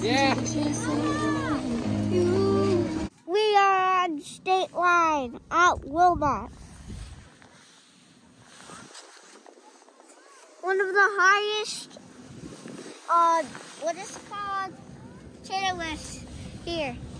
Yeah. We are on State Line at Wilmot. One of the highest, what is it called? Potato lifts here.